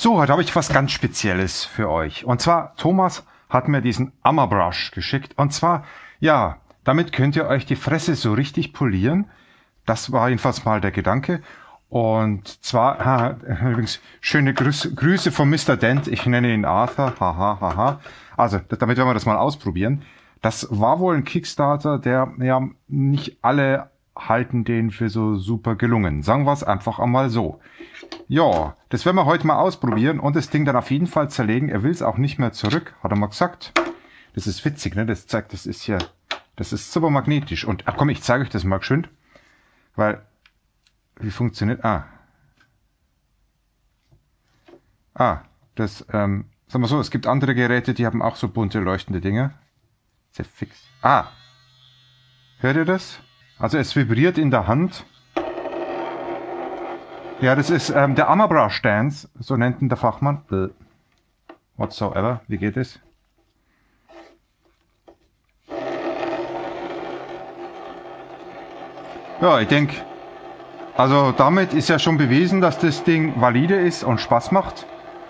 So, heute habe ich was ganz Spezielles für euch. Und zwar, Thomas hat mir diesen Armor-Brush geschickt. Und zwar, ja, damit könnt ihr euch die Fresse so richtig polieren. Das war jedenfalls mal der Gedanke. Und zwar, übrigens, schöne Grüße von Mr. Dent. Ich nenne ihn Arthur. Haha, haha. Also, damit werden wir das mal ausprobieren. Das war wohl ein Kickstarter, der, ja, nicht alle halten den für so super gelungen. Sagen wir es einfach einmal so. Ja, das werden wir heute mal ausprobieren und das Ding dann auf jeden Fall zerlegen. Er will es auch nicht mehr zurück, hat er mal gesagt. Das ist witzig, ne? Das zeigt, das ist hier, das ist super magnetisch. Und, ach komm, ich zeige euch das mal geschwind. Weil, wie funktioniert, das, sagen wir so, es gibt andere Geräte, die haben auch so bunte leuchtende Dinge. Sehr fix. Hört ihr das? Also es vibriert in der Hand. Ja, das ist der Armor-Brush Dance, so nennt ihn der Fachmann. Whatsoever, wie geht es? Ja, ich denke, also damit ist ja schon bewiesen, dass das Ding valide ist und Spaß macht.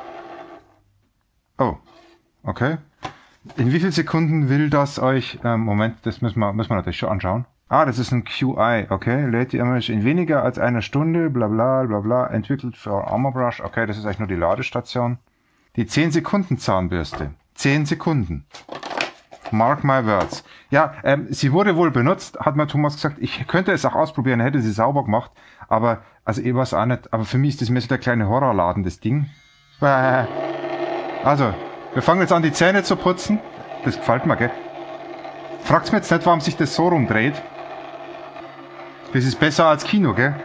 Oh, okay. In wie vielen Sekunden will das euch, Moment, das müssen wir natürlich schon anschauen. Das ist ein QI, okay, lädt die Image in weniger als einer Stunde, bla bla bla bla, entwickelt für Armor-Brush, okay, das ist eigentlich nur die Ladestation. Die 10 Sekunden Zahnbürste, 10 Sekunden. Mark my words. Ja, sie wurde wohl benutzt, hat mir Thomas gesagt, ich könnte es auch ausprobieren, hätte sie sauber gemacht, aber, also ich weiß auch nicht, aber für mich ist das mehr so der kleine Horrorladen, das Ding. Also, wir fangen jetzt an, die Zähne zu putzen. Das gefällt mir, gell? Fragt's mir jetzt nicht, warum sich das so rumdreht. Das ist besser als Kino, gell?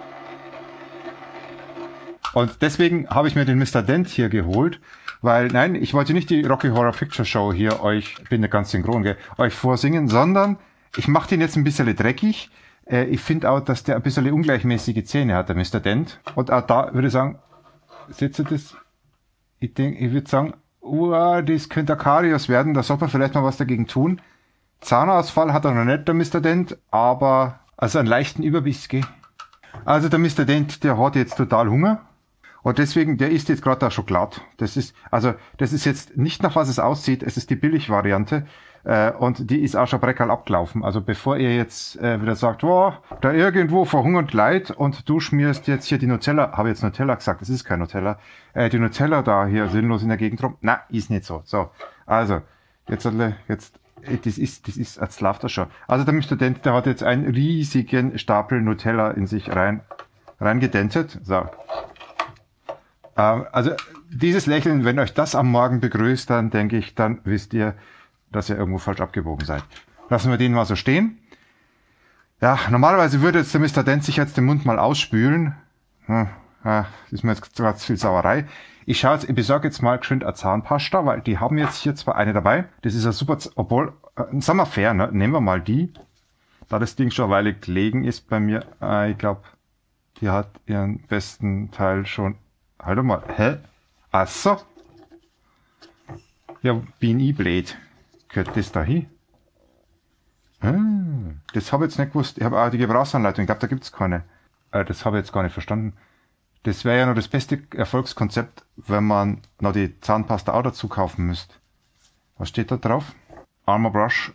Und deswegen habe ich mir den Mr. Dent hier geholt, weil, nein, ich wollte nicht die Rocky Horror Picture Show hier euch, ich bin nicht ganz synchron, gell, euch vorsingen, sondern ich mache den jetzt ein bisschen dreckig. Ich finde auch, dass der ein bisschen ungleichmäßige Zähne hat, der Mr. Dent. Und auch da würde ich sagen, seht ihr das? Ich denke, ich würde sagen, das könnte Karius werden, da sollte man vielleicht mal was dagegen tun. Zahnausfall hat er noch nicht, der Mr. Dent, aber also einen leichten Überbiss, gell? Also der Mr. Dent, der hat jetzt total Hunger und deswegen, der isst jetzt gerade da Schokolade. Das ist jetzt nicht nach was es aussieht, es ist die Billigvariante und die ist auch schon breckerl abgelaufen. Also bevor ihr jetzt wieder sagt, da irgendwo verhungert Leid und du schmierst jetzt hier die Nutella, habe jetzt Nutella gesagt, das ist kein Nutella, die Nutella da hier sinnlos in der Gegend rum. Na, ist nicht so. So, also, jetzt das ist, als läuft das schon. Also der Mr. Dent, der hat jetzt einen riesigen Stapel Nutella in sich reingedentet. So. Also dieses Lächeln, wenn euch das am Morgen begrüßt, dann denke ich, dann wisst ihr, dass ihr irgendwo falsch abgebogen seid. Lassen wir den mal so stehen. Ja, normalerweise würde jetzt der Mr. Dent sich jetzt den Mund mal ausspülen. Ist mir jetzt gerade zu viel Sauerei. Ich besorge jetzt mal geschwind eine Zahnpasta, weil die haben jetzt hier zwar eine dabei. Das ist ja super, obwohl, sagen wir fair, ne? Nehmen wir mal die. Da das Ding schon eine Weile gelegen ist bei mir, ich glaube, die hat ihren besten Teil schon. Halt mal, hä? Achso? Ja, bin ich blöd. Gehört das da hin? Das habe ich jetzt nicht gewusst. Ich habe auch die Gebrauchsanleitung, ich glaube, da gibt's keine. Das habe ich jetzt gar nicht verstanden. Das wäre ja noch das beste Erfolgskonzept, wenn man noch die Zahnpasta auch dazu kaufen müsste. Was steht da drauf? Armor-Brush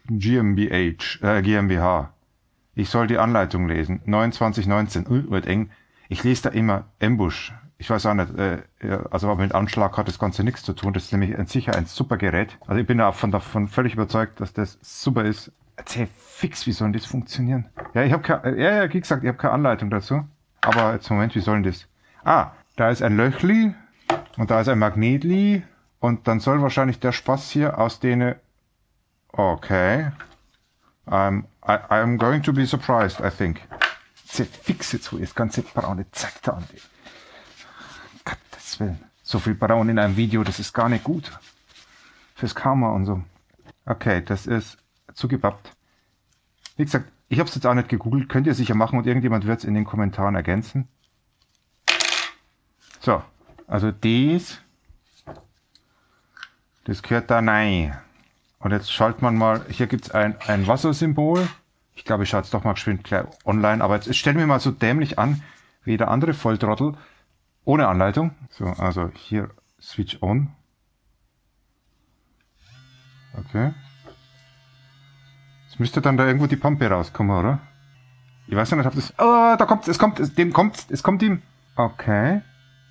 GmbH. Ich soll die Anleitung lesen. 2919. Wird eng. Ich lese da immer Ambush. Ich weiß auch nicht, also aber mit Anschlag hat das Ganze nichts zu tun. Das ist nämlich sicher ein super Gerät. Also ich bin da davon völlig überzeugt, dass das super ist. Erzähl fix, wie soll das funktionieren? Ja, ich habe wie gesagt, ich habe keine Anleitung dazu. Aber jetzt Moment, wie soll denn das? Da ist ein Löchli und da ist ein Magnetli und dann soll wahrscheinlich der Spaß hier aus denen. Okay. I'm going to be surprised, I think. Fix jetzt, wo das ganze braune Zeug da an. Gottes Willen. So viel braun in einem Video, das ist gar nicht gut. Fürs Karma und so. Okay, das ist zugebappt. Wie gesagt, ich habe es jetzt auch nicht gegoogelt, könnt ihr sicher machen und irgendjemand wird es in den Kommentaren ergänzen. So, also das gehört da rein. Und jetzt schaltet man mal, hier gibt es ein Wassersymbol. Ich glaube, ich schaue jetzt doch mal geschwind gleich online, aber jetzt stellen wir mal so dämlich an, wie der andere Volltrottel. Ohne Anleitung. So, also hier Switch on. Okay. Jetzt müsste dann da irgendwo die Pumpe rauskommen, oder? Ich weiß ja nicht, ob das... Oh, da kommt es kommt ihm. Okay.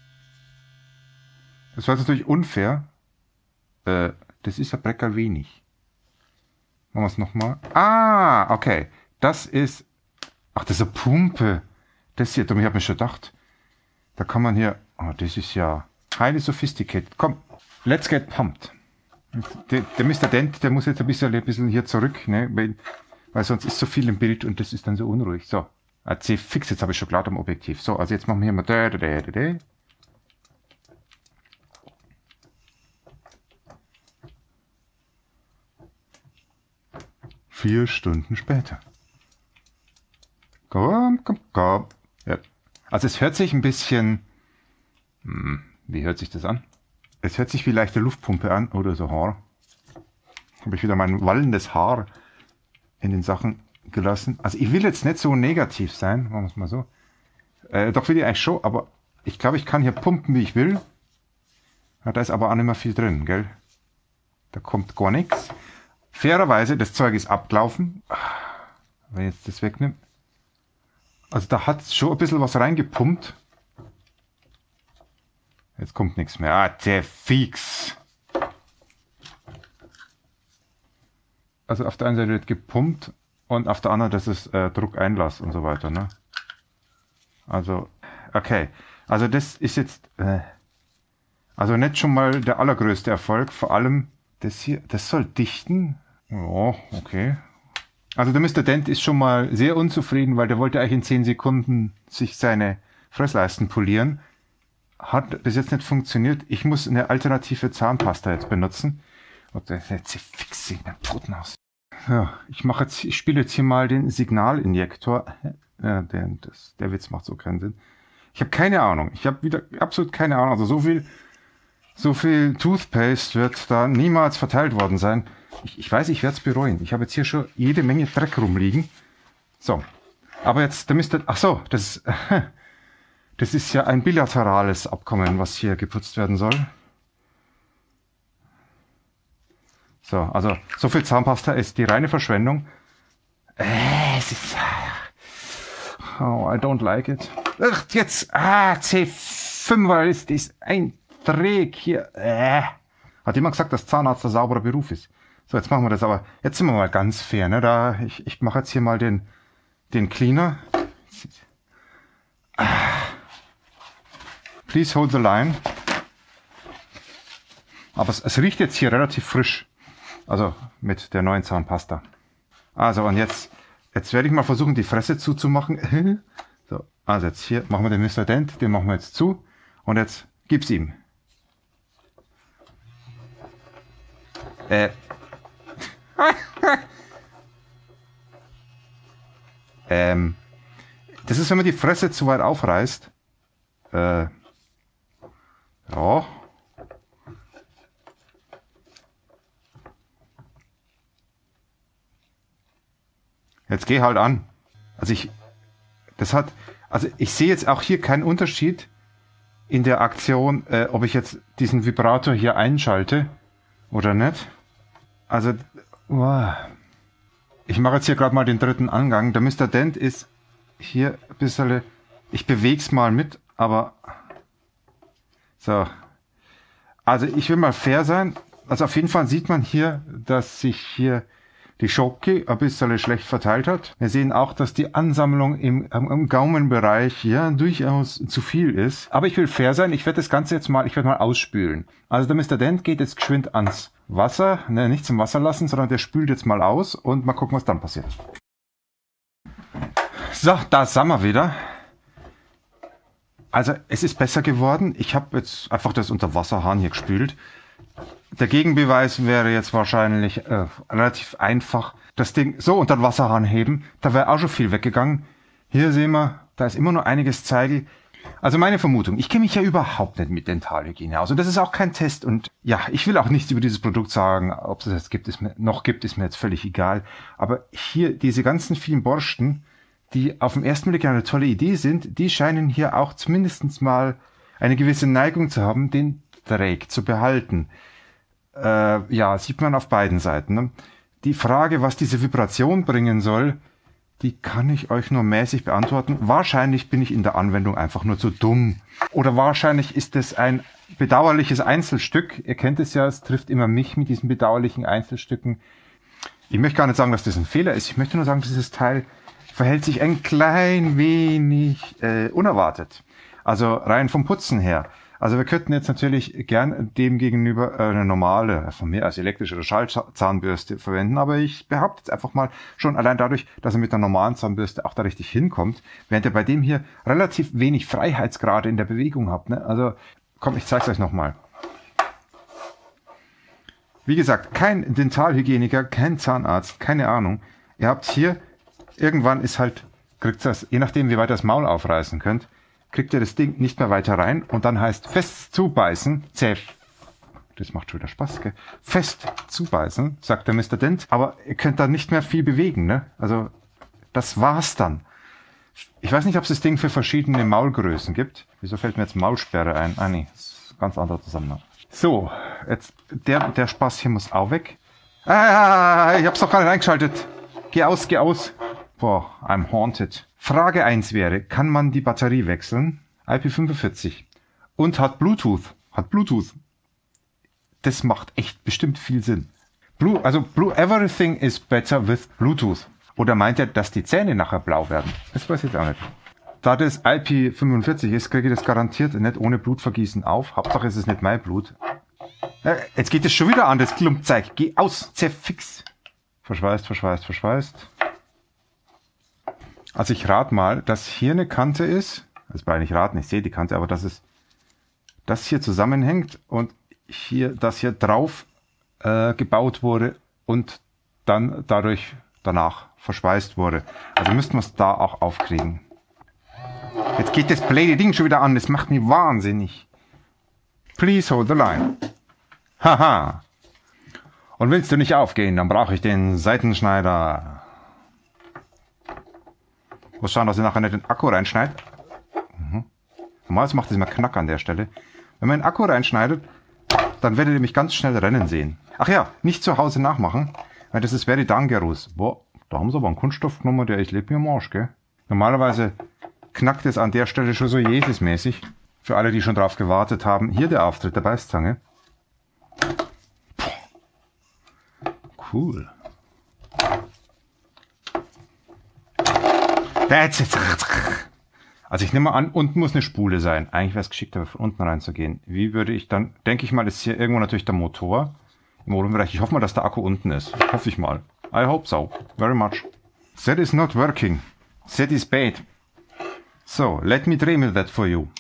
Das war jetzt natürlich unfair. Das ist ein Brecker wenig. Machen wir es nochmal. Ah, okay. Das ist... Ach, das ist eine Pumpe. Das hier, ich habe mir schon gedacht. Da kann man hier... Oh, das ist ja highly sophisticated. Komm, let's get pumped. Der Mr. Dent, der muss jetzt ein bisschen hier zurück, ne? Weil sonst ist so viel im Bild und das ist dann so unruhig. So, C fix, jetzt habe ich Schokolade am Objektiv. So, also jetzt machen wir hier mal... 4 Stunden später. Komm. Ja. Also es hört sich ein bisschen... wie hört sich das an? Es hört sich wie leichte Luftpumpe an oder so Haar. Habe ich wieder mein wallendes Haar in den Sachen gelassen. Also ich will jetzt nicht so negativ sein, machen wir es mal so. Doch will ich eigentlich schon, aber ich glaube, ich kann hier pumpen, wie ich will. Ja, da ist aber auch nicht mehr viel drin, gell? Da kommt gar nichts. Fairerweise, das Zeug ist abgelaufen. Wenn ich jetzt das wegnehme. Also da hat schon ein bisschen was reingepumpt. Jetzt kommt nichts mehr. Ah, der Fix. Also auf der einen Seite wird gepumpt und auf der anderen, das ist Druckeinlass und so weiter, ne? Also, okay. Also das ist jetzt, also nicht schon mal der allergrößte Erfolg. Vor allem das hier, das soll dichten. Ja, okay. Also der Mr. Dent ist schon mal sehr unzufrieden, weil der wollte eigentlich in 10 Sekunden sich seine Fressleisten polieren. Hat bis jetzt nicht funktioniert. Ich muss eine alternative Zahnpasta jetzt benutzen. Und das jetzt fix in den Pfoten aus. Ja, ich spiele jetzt hier mal den Signalinjektor. Der Witz macht so keinen Sinn. Ich habe keine Ahnung. Ich habe wieder absolut keine Ahnung. Also so viel Toothpaste wird da niemals verteilt worden sein. Ich weiß, ich werde es bereuen. Ich habe jetzt hier schon jede Menge Dreck rumliegen. So. Aber jetzt, da müsste... Ach so, das ist ja ein bilaterales Abkommen, was hier geputzt werden soll. So, also so viel Zahnpasta ist die reine Verschwendung. Es ist... Oh, I don't like it. Ach, jetzt... C5, weil es ist ein Dreck hier. Hat jemand gesagt, dass Zahnarzt ein sauberer Beruf ist. So, jetzt machen wir das aber... Jetzt sind wir mal ganz fair, ne? Ich mache jetzt hier mal den Cleaner. Please hold the line. Aber es riecht jetzt hier relativ frisch. Also mit der neuen Zahnpasta. Also und jetzt werde ich mal versuchen, die Fresse zuzumachen. So, also jetzt hier machen wir den Mr. Dent, den machen wir jetzt zu. Und jetzt gib's ihm. Das ist, wenn man die Fresse zu weit aufreißt. Ja. Jetzt geh halt an. Also ich sehe jetzt auch hier keinen Unterschied in der Aktion, ob ich jetzt diesen Vibrator hier einschalte oder nicht. Also, wow. Ich mache jetzt hier gerade mal den dritten Angang. Der Mr. Dent ist hier ein bisschen, ich bewege es mal mit, aber so. Also ich will mal fair sein. Also auf jeden Fall sieht man hier, dass sich hier die Schoki ein bisschen schlecht verteilt hat. Wir sehen auch, dass die Ansammlung im Gaumenbereich ja durchaus zu viel ist. Aber ich will fair sein. Ich werde das Ganze jetzt mal, ausspülen. Also der Mr. Dent geht jetzt geschwind ans Wasser. Ne, nicht zum Wasser lassen, sondern der spült jetzt mal aus und mal gucken, was dann passiert. So, da sind wir wieder. Also es ist besser geworden. Ich habe jetzt einfach das Unterwasserhahn hier gespült. Der Gegenbeweis wäre jetzt wahrscheinlich relativ einfach. Das Ding so unter den Wasserhahn heben, da wäre auch schon viel weggegangen. Hier sehen wir, da ist immer noch einiges Zeigel. Also meine Vermutung, ich kenne mich ja überhaupt nicht mit Dentalhygiene aus. Und das ist auch kein Test. Und ja, ich will auch nichts über dieses Produkt sagen. Ob es das jetzt gibt, ist mir jetzt völlig egal. Aber hier diese ganzen vielen Borsten, die auf den ersten Blick eine tolle Idee sind, die scheinen hier auch zumindest mal eine gewisse Neigung zu haben, den Dreck zu behalten. Ja, sieht man auf beiden Seiten. Ne? Die Frage, was diese Vibration bringen soll, die kann ich euch nur mäßig beantworten. Wahrscheinlich bin ich in der Anwendung einfach nur zu dumm. Oder wahrscheinlich ist es ein bedauerliches Einzelstück. Ihr kennt es ja, es trifft immer mich mit diesen bedauerlichen Einzelstücken. Ich möchte gar nicht sagen, dass das ein Fehler ist. Ich möchte nur sagen, dieses Teil verhält sich ein klein wenig unerwartet. Also rein vom Putzen her. Also wir könnten jetzt natürlich gern dem gegenüber eine normale, von mir als elektrische oder Schallzahnbürste verwenden, aber ich behaupte jetzt einfach mal schon allein dadurch, dass er mit einer normalen Zahnbürste auch da richtig hinkommt, während ihr bei dem hier relativ wenig Freiheitsgrade in der Bewegung habt. Ne? Also komm, ich zeig's euch nochmal. Wie gesagt, kein Dentalhygieniker, kein Zahnarzt, keine Ahnung. Ihr habt hier, irgendwann ist halt, kriegt das, je nachdem wie weit ihr das Maul aufreißen könnt, kriegt ihr das Ding nicht mehr weiter rein und dann heißt fest zubeißen, das macht schon wieder Spaß, gell? Fest zubeißen, sagt der Mr. Dent, aber ihr könnt da nicht mehr viel bewegen, ne? Also, das war's dann. Ich weiß nicht, ob es das Ding für verschiedene Maulgrößen gibt. Wieso fällt mir jetzt Maulsperre ein? Ah, nee, das ist ein ganz anderer Zusammenhang. So, jetzt, der Spaß hier muss auch weg. Ah, ich hab's doch gar nicht eingeschaltet. Geh aus, geh aus. Boah, I'm haunted. Frage 1 wäre, kann man die Batterie wechseln? IP45. Und hat Bluetooth. Das macht echt bestimmt viel Sinn. Everything is better with Bluetooth. Oder meint er, dass die Zähne nachher blau werden? Das weiß ich jetzt auch nicht. Da das IP45 ist, kriege ich das garantiert nicht ohne Blutvergießen auf. Hauptsache es ist nicht mein Blut. Jetzt geht es schon wieder an, das Klumpzeug. Geh aus, zerfix. Verschweißt. Also ich rate mal, dass hier eine Kante ist. Das war nicht raten, ich sehe die Kante, aber dass es das hier zusammenhängt und hier das hier drauf gebaut wurde und dann dadurch danach verschweißt wurde. Also müssten wir es da auch aufkriegen. Jetzt geht das blöde Ding schon wieder an, das macht mich wahnsinnig. Please hold the line. Haha. Und willst du nicht aufgehen, dann brauche ich den Seitenschneider. Muss schauen, dass ihr nachher nicht den Akku reinschneidet. Normalerweise macht es immer Knack an der Stelle. Wenn man den Akku reinschneidet, dann werdet ihr mich ganz schnell rennen sehen. Ach ja, nicht zu Hause nachmachen, weil das ist very dangerous. Boah, da haben sie aber einen Kunststoff genommen, der ich lebe mir am Arsch, gell? Normalerweise knackt es an der Stelle schon so Jesusmäßig. Für alle, die schon drauf gewartet haben. Hier der Auftritt der Beißzange. Cool. That's it. Also ich nehme mal an, unten muss eine Spule sein. Eigentlich wäre es geschickter, von unten reinzugehen. Wie würde ich dann, denke ich mal, ist hier irgendwo natürlich der Motor im Motorbereich. Ich hoffe mal, dass der Akku unten ist. Hoffe ich mal. I hope so. Very much. That is not working. That is bad. So, let me dream that for you.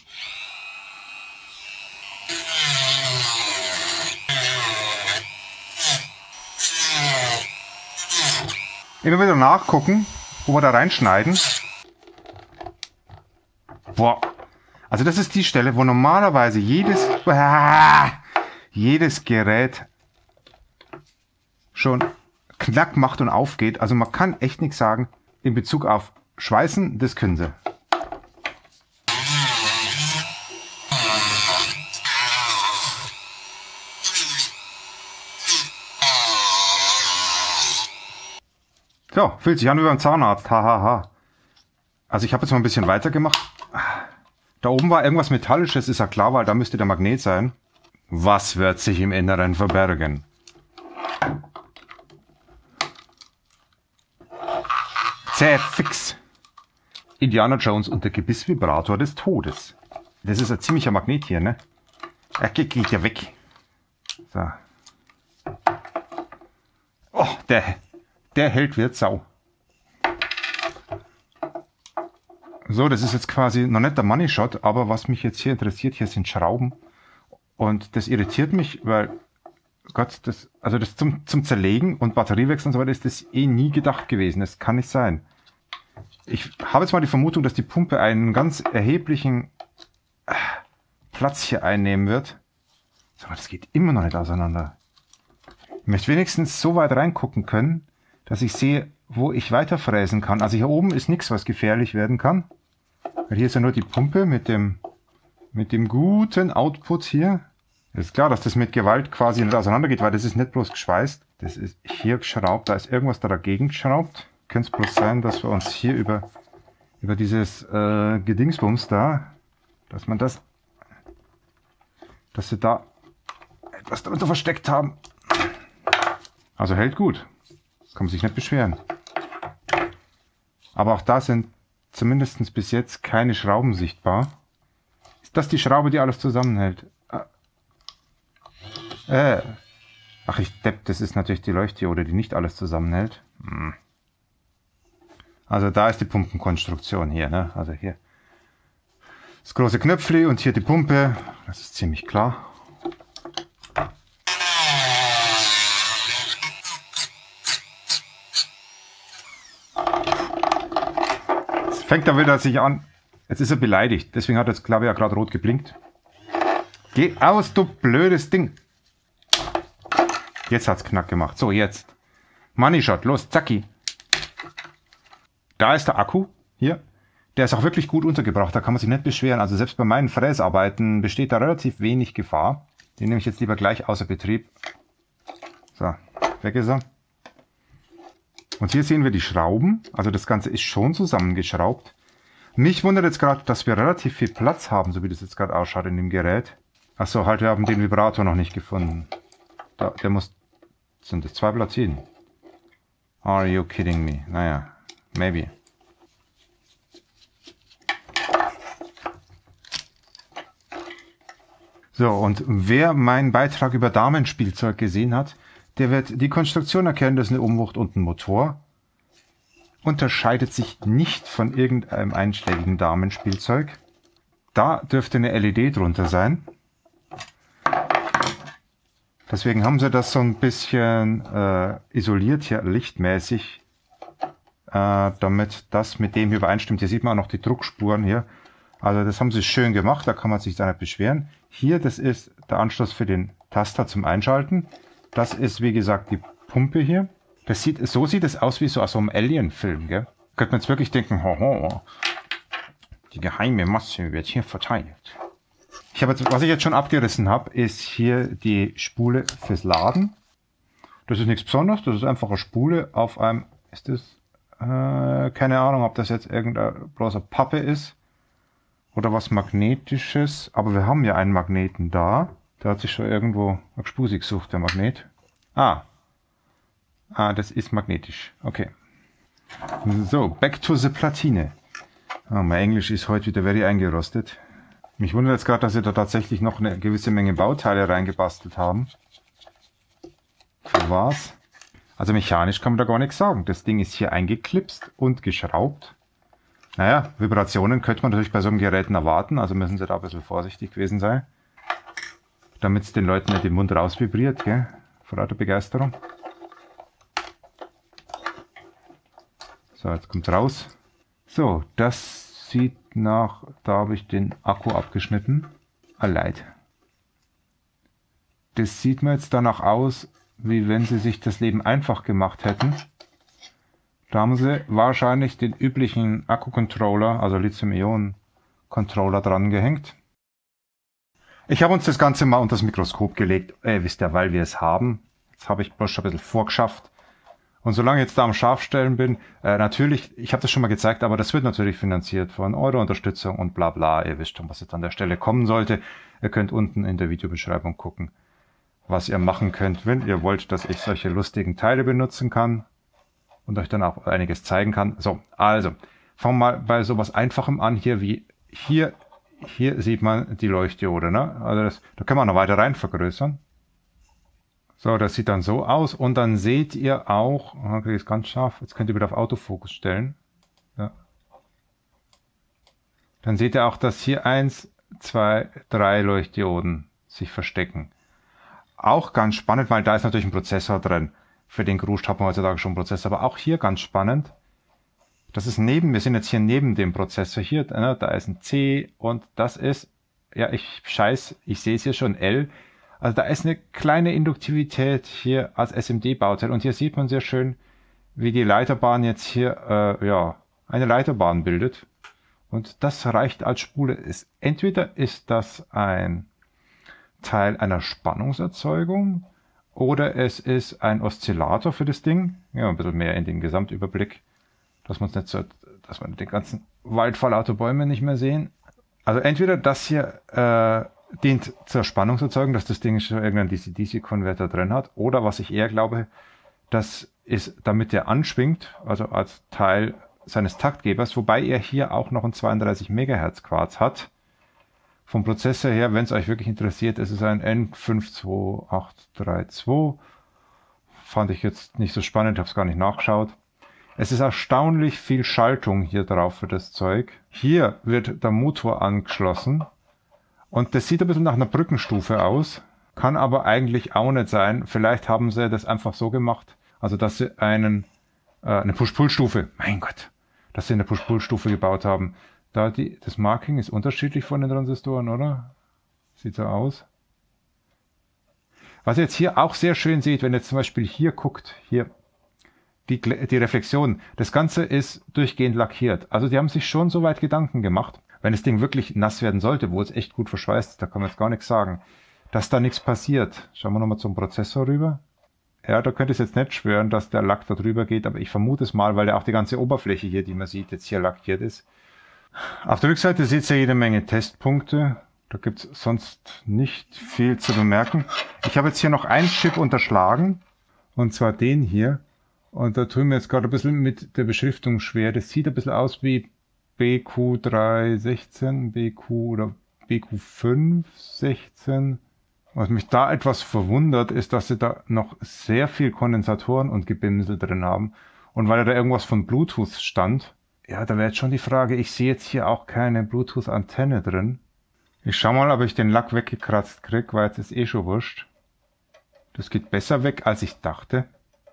Immer wieder nachgucken, wo wir da reinschneiden. Boah. Also das ist die Stelle, wo normalerweise jedes Gerät schon Knack macht und aufgeht. Also man kann echt nichts sagen in Bezug auf Schweißen, das können sie. So, fühlt sich an wie beim Zahnarzt. Hahaha. Also ich habe jetzt mal ein bisschen weiter gemacht. Da oben war irgendwas Metallisches, ist ja klar, weil da müsste der Magnet sein. Was wird sich im Inneren verbergen? Zerfix. Indiana Jones und der Gebissvibrator des Todes. Das ist ein ziemlicher Magnet hier, ne? Er geht ja weg. So. Oh, der hält wird Sau. So, das ist jetzt quasi noch nicht der Money Shot, aber was mich jetzt hier interessiert, hier sind Schrauben. Und das irritiert mich, weil, Gott, das zum Zerlegen und Batteriewechsel und so weiter ist das eh nie gedacht gewesen. Das kann nicht sein. Ich habe jetzt mal die Vermutung, dass die Pumpe einen ganz erheblichen Platz hier einnehmen wird. So, das geht immer noch nicht auseinander. Ich möchte wenigstens so weit reingucken können, dass ich sehe, wo ich weiterfräsen kann. Also hier oben ist nichts, was gefährlich werden kann. Weil hier ist ja nur die Pumpe mit dem mit dem guten Output hier. Ist klar, dass das mit Gewalt quasi nicht auseinander geht, weil das ist nicht bloß geschweißt. Das ist hier geschraubt, da ist irgendwas da dagegen geschraubt. Könnte es bloß sein, dass wir uns hier über dieses Gedingsbums da, dass sie da etwas darunter versteckt haben. Also hält gut. Kann man sich nicht beschweren. Aber auch da sind zumindest bis jetzt keine Schrauben sichtbar. Ist das die Schraube, die alles zusammenhält? Ach, ich depp, das ist natürlich die Leuchtdiode, die nicht alles zusammenhält. Also da ist die Pumpenkonstruktion hier, ne? Also hier das große Knöpfli und hier die Pumpe. Das ist ziemlich klar. Jetzt fängt er wieder sich an. Jetzt ist er beleidigt. Deswegen hat das Klavier ja gerade rot geblinkt. Geh aus, du blödes Ding. Jetzt hat's Knack gemacht. So, jetzt. Money Shot, los, zacki. Da ist der Akku, hier. Der ist auch wirklich gut untergebracht, da kann man sich nicht beschweren. Also selbst bei meinen Fräsarbeiten besteht da relativ wenig Gefahr. Den nehme ich jetzt lieber gleich außer Betrieb. So, weg ist er. Und hier sehen wir die Schrauben. Also das Ganze ist schon zusammengeschraubt. Mich wundert jetzt gerade, dass wir relativ viel Platz haben, so wie das jetzt gerade ausschaut in dem Gerät. Achso, halt, wir haben den Vibrator noch nicht gefunden. Da, der muss... Sind das 2 Platinen? Are you kidding me? Naja, maybe. So, und wer meinen Beitrag über Damenspielzeug gesehen hat, der wird die Konstruktion erkennen, das ist eine Umwucht und ein Motor. Unterscheidet sich nicht von irgendeinem einschlägigen Damenspielzeug. Da dürfte eine LED drunter sein. Deswegen haben sie das so ein bisschen isoliert hier lichtmäßig, damit das mit dem hier übereinstimmt. Hier sieht man auch noch die Druckspuren hier. Also das haben sie schön gemacht, da kann man sich da nicht beschweren. Hier, das ist der Anschluss für den Taster zum Einschalten. Das ist, wie gesagt, die Pumpe hier. So sieht es aus wie so aus so einem Alien-Film, gell? Könnte man jetzt wirklich denken, hoho, die geheime Masse wird hier verteilt. Was ich jetzt schon abgerissen habe, ist hier die Spule fürs Laden. Das ist nichts Besonderes, das ist einfach eine Spule auf einem, ist das, keine Ahnung, ob das jetzt irgendeine bloße Pappe ist oder was Magnetisches, aber wir haben ja einen Magneten da. Der hat sich schon irgendwo eine Spuse gesucht, der Magnet. Ah, das ist magnetisch, okay. So, back to the Platine. Oh, mein Englisch ist heute wieder very eingerostet. Mich wundert jetzt gerade, dass sie da tatsächlich noch eine gewisse Menge Bauteile reingebastelt haben. Für was? Also mechanisch kann man da gar nichts sagen. Das Ding ist hier eingeklipst und geschraubt. Naja, Vibrationen könnte man natürlich bei so einem Gerät erwarten, also müssen sie da ein bisschen vorsichtig gewesen sein. Damit es den Leuten nicht im Mund raus vibriert, gell? Vor lauter Begeisterung. So, jetzt kommt raus. So, das sieht nach, da habe ich den Akku abgeschnitten. Leid. Das sieht mir jetzt danach aus, wie wenn sie sich das Leben einfach gemacht hätten. Da haben sie wahrscheinlich den üblichen Akku-Controller, also Lithium-Ionen-Controller dran gehängt. Ich habe uns das Ganze mal unter das Mikroskop gelegt, wisst ihr, weil wir es haben. Jetzt habe ich bloß schon ein bisschen vorgeschafft. Und solange ich jetzt da am Scharfstellen bin, natürlich, ich habe das schon mal gezeigt, aber das wird natürlich finanziert von Euro-Unterstützung und bla bla. Ihr wisst schon, was jetzt an der Stelle kommen sollte. Ihr könnt unten in der Videobeschreibung gucken, was ihr machen könnt, wenn ihr wollt, dass ich solche lustigen Teile benutzen kann und euch dann auch einiges zeigen kann. So, also, fangen wir mal bei sowas Einfachem an, hier sieht man die Leuchtdiode, ne? Also da können wir noch weiter rein vergrößern. So, das sieht dann so aus und dann seht ihr auch, okay, ist ganz scharf, jetzt könnt ihr wieder auf Autofokus stellen. Ja. Dann seht ihr auch, dass hier 1, 2, 3 Leuchtdioden sich verstecken. Auch ganz spannend, weil da ist natürlich ein Prozessor drin. Für den Gruscht hat man heutzutage schon einen Prozessor, aber auch hier ganz spannend. Das ist wir sind jetzt hier neben dem Prozessor hier, da ist ein C und das ist, ja, ich sehe es hier schon, L. Also da ist eine kleine Induktivität hier als SMD-Bauteil und hier sieht man sehr schön, wie die Leiterbahn jetzt hier, ja, eine Leiterbahn bildet. Und das reicht als Spule. Entweder ist das ein Teil einer Spannungserzeugung oder es ist ein Oszillator für das Ding. Ja, ein bisschen mehr in den Gesamtüberblick, dass man nicht so, dass man den ganzen Wald vor lauter Bäume nicht mehr sehen. Also entweder das hier dient zur Spannungserzeugung, dass das Ding schon irgendeinen DC-DC-Konverter drin hat, oder was ich eher glaube, das ist, damit der anschwingt, also als Teil seines Taktgebers, wobei er hier auch noch einen 32 Megahertz Quarz hat. Vom Prozessor her, wenn es euch wirklich interessiert, ist es ein N52832. Fand ich jetzt nicht so spannend, habe es gar nicht nachgeschaut. Es ist erstaunlich viel Schaltung hier drauf für das Zeug. Hier wird der Motor angeschlossen und das sieht ein bisschen nach einer Brückenstufe aus, kann aber eigentlich auch nicht sein. Vielleicht haben sie das einfach so gemacht, also dass sie eine Push-Pull-Stufe, mein Gott, dass sie eine Push-Pull-Stufe gebaut haben. Das Marking ist unterschiedlich von den Transistoren, oder? Sieht so aus. Was ihr jetzt hier auch sehr schön seht, wenn ihr zum Beispiel hier guckt, hier die Reflexion, das Ganze ist durchgehend lackiert. Also die haben sich schon so weit Gedanken gemacht, wenn das Ding wirklich nass werden sollte, wo es echt gut verschweißt ist, da kann man jetzt gar nichts sagen, dass da nichts passiert. Schauen wir nochmal zum Prozessor rüber. Ja, da könnte ich jetzt nicht schwören, dass der Lack da drüber geht, aber ich vermute es mal, weil ja auch die ganze Oberfläche hier, die man sieht, jetzt hier lackiert ist. Auf der Rückseite seht ihr jede Menge Testpunkte. Da gibt es sonst nicht viel zu bemerken. Ich habe jetzt hier noch einen Chip unterschlagen, und zwar den hier. Und da tun wir jetzt gerade ein bisschen mit der Beschriftung schwer. Das sieht ein bisschen aus wie BQ316, BQ oder BQ516. Was mich da etwas verwundert, ist, dass sie da noch sehr viel Kondensatoren und Gebimsel drin haben. Und weil da irgendwas von Bluetooth stand, ja, da wäre jetzt schon die Frage, ich sehe jetzt hier auch keine Bluetooth-Antenne drin. Ich schau mal, ob ich den Lack weggekratzt kriege, weil jetzt ist eh schon wurscht. Das geht besser weg, als ich dachte.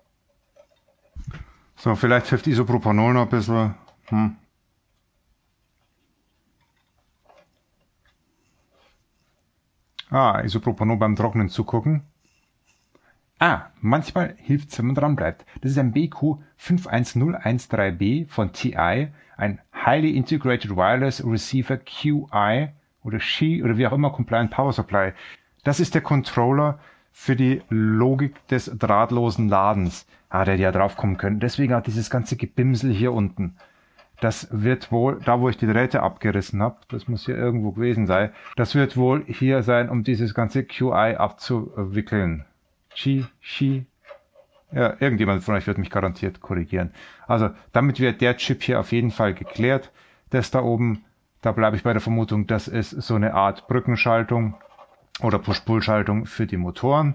So, vielleicht hilft Isopropanol noch ein bisschen. Isopropanol beim Trocknen zugucken. Manchmal hilft es, wenn man dran bleibt. Das ist ein BQ51013B von TI, ein Highly Integrated Wireless Receiver QI oder SHI oder wie auch immer, Compliant Power Supply. Das ist der Controller für die Logik des drahtlosen Ladens. Der hätte ja drauf kommen können. Deswegen hat dieses ganze Gebimsel hier unten. Das wird wohl, da wo ich die Drähte abgerissen habe, das muss hier irgendwo gewesen sein, das wird wohl hier sein, um dieses ganze QI abzuwickeln. Ja, irgendjemand von euch wird mich garantiert korrigieren. Also, damit wird der Chip hier auf jeden Fall geklärt. Das da oben, da bleibe ich bei der Vermutung, das ist so eine Art Brückenschaltung oder Push-Pull-Schaltung für die Motoren.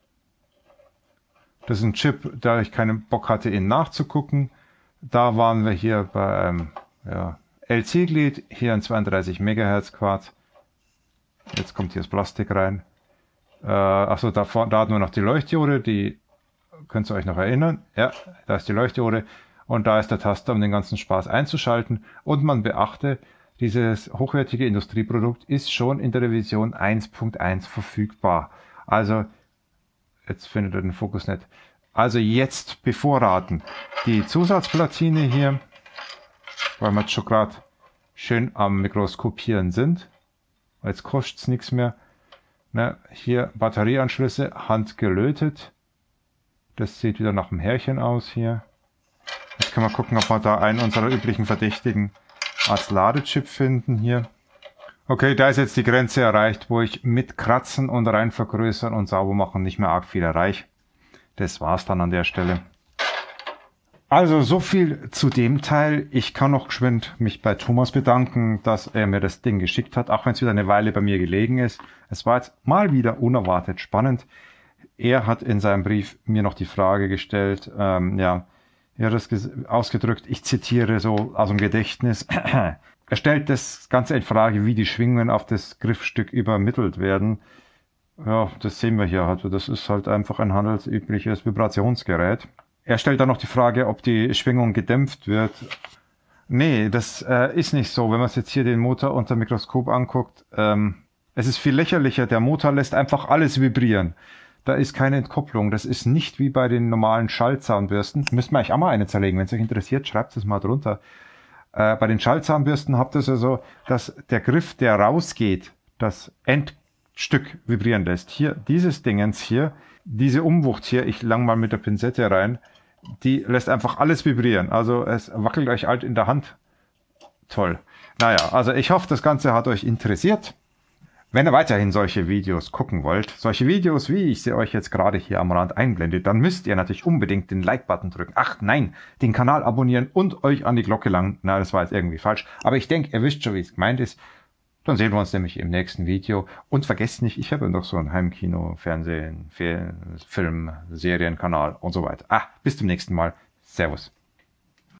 Das ist ein Chip, da ich keinen Bock hatte, ihn nachzugucken. Da waren wir hier bei LC-Glied, hier ein 32 Megahertz Quarz. Jetzt kommt hier das Plastik rein. Achso, da hat nur noch die Leuchtdiode, die könnt ihr euch noch erinnern. Ja, da ist die Leuchtdiode und da ist der Taster, um den ganzen Spaß einzuschalten. Und man beachte, dieses hochwertige Industrieprodukt ist schon in der Revision 1.1 verfügbar. Also, jetzt findet ihr den Fokus nicht. Also jetzt bevorraten. Die Zusatzplatine hier, weil wir jetzt schon gerade schön am Mikroskopieren sind. Jetzt kostet es nichts mehr. Hier Batterieanschlüsse, handgelötet. Das sieht wieder nach einem Härchen aus hier. Jetzt können wir gucken, ob wir da einen unserer üblichen Verdächtigen als Ladechip finden hier. Okay, da ist jetzt die Grenze erreicht, wo ich mit Kratzen und rein vergrößern und sauber machen nicht mehr arg viel erreiche. Das war's dann an der Stelle. Also so viel zu dem Teil. Ich kann noch geschwind mich bei Thomas bedanken, dass er mir das Ding geschickt hat, auch wenn es wieder eine Weile bei mir gelegen ist. Es war jetzt mal wieder unerwartet spannend. Er hat in seinem Brief mir noch die Frage gestellt, er hat das ausgedrückt, ich zitiere so aus dem Gedächtnis. Er stellt das Ganze in Frage, wie die Schwingungen auf das Griffstück übermittelt werden. Ja, das sehen wir hier. Also das ist halt einfach ein handelsübliches Vibrationsgerät. Er stellt dann noch die Frage, ob die Schwingung gedämpft wird. Nee, das ist nicht so. Wenn man jetzt hier den Motor unter Mikroskop anguckt, es ist viel lächerlicher. Der Motor lässt einfach alles vibrieren. Da ist keine Entkopplung. Das ist nicht wie bei den normalen Schaltzahnbürsten. Müssten wir eigentlich auch mal eine zerlegen. Wenn es euch interessiert, schreibt es mal drunter. Bei den Schaltzahnbürsten habt ihr es ja so, dass der Griff, der rausgeht, das Endstück vibrieren lässt. Hier, dieses Dingens hier, diese Umwucht hier, ich lang mal mit der Pinzette rein, die lässt einfach alles vibrieren. Also es wackelt euch alt in der Hand. Toll. Naja, also ich hoffe, das Ganze hat euch interessiert. Wenn ihr weiterhin solche Videos gucken wollt, solche Videos, wie ich sie euch jetzt gerade hier am Rand einblende, dann müsst ihr natürlich unbedingt den Like-Button drücken. Ach nein, den Kanal abonnieren und euch an die Glocke langen. Na, das war jetzt irgendwie falsch. Aber ich denke, ihr wisst schon, wie es gemeint ist. Dann sehen wir uns nämlich im nächsten Video. Und vergesst nicht, ich habe noch so ein Heimkino, Fernsehen, Film, Serienkanal und so weiter. Bis zum nächsten Mal. Servus.